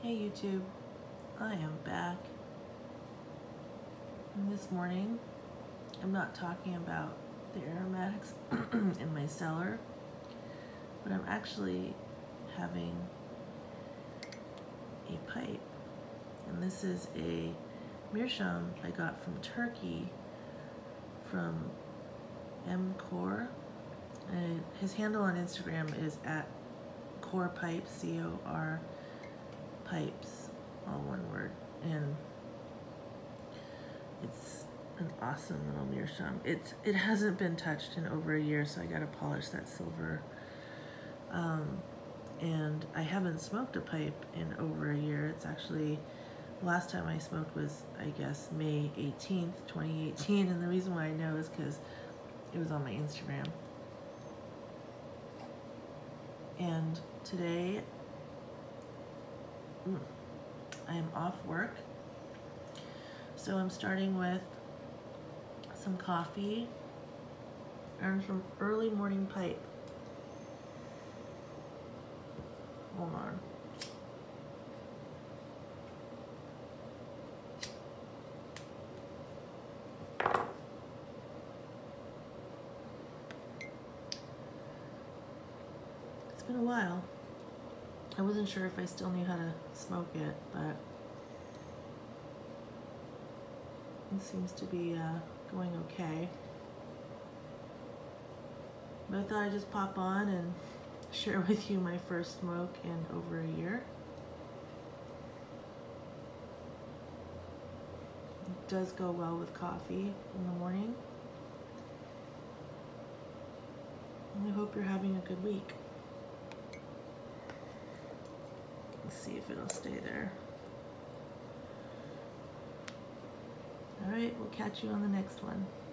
Hey YouTube, I am back. And this morning, I'm not talking about the aromatics in my cellar, but I'm actually having a pipe. And this is a meerschaum I got from Turkey from M. Core. His handle on Instagram is at Core Pipes, C-O-R Pipes, all one word, and it's an awesome little meerschaum. It hasn't been touched in over a year, so I gotta polish that silver. And I haven't smoked a pipe in over a year. It's actually, the last time I smoked was, I guess, May 18th, 2018, and the reason why I know is because it was on my Instagram. And today, I am off work, so I'm starting with some coffee and some early morning pipe. Hold on. It's been a while. I wasn't sure if I still knew how to smoke it, but it seems to be going okay. But I thought I'd just pop on and share with you my first smoke in over a year. It does go well with coffee in the morning. And I hope you're having a good week. Let's see if it'll stay there. All right, we'll catch you on the next one.